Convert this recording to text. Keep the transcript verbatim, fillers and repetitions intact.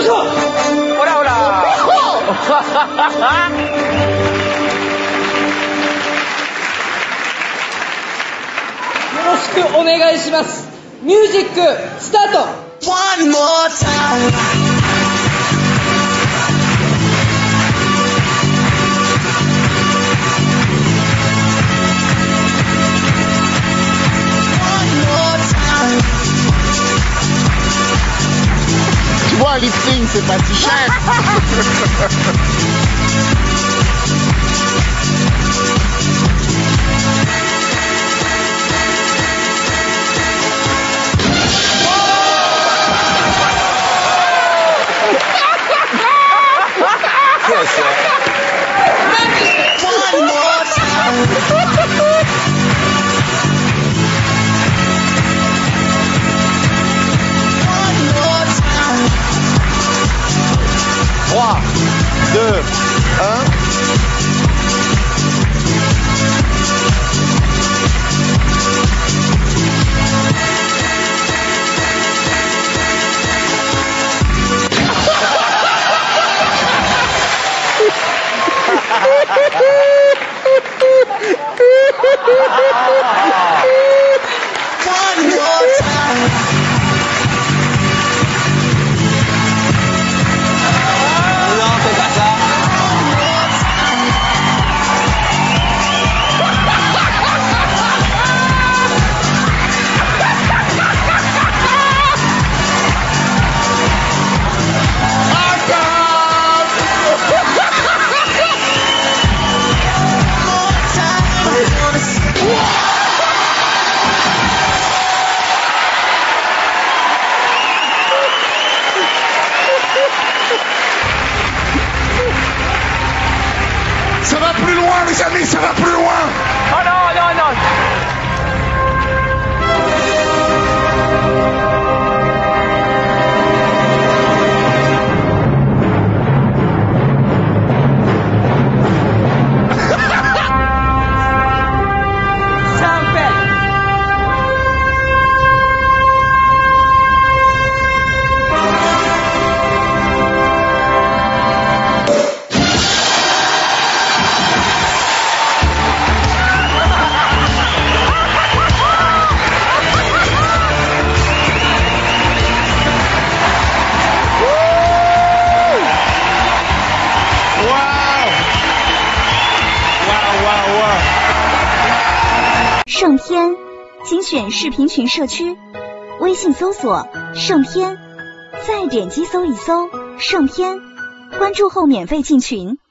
ほらほら。 よろしくお願いします。ミュージックスタート。 One more time. Tu vois, un lip sync, c'est pas si cher. One more time. trois, deux, un. One more time. Non, c'est pas ça. Ça va plus loin, les amis, ça va plus loin. Oh non, non, non. Wow, wow, wow. 圣天精选视频群社区，微信搜索圣天，再点击搜一搜圣天，关注后免费进群。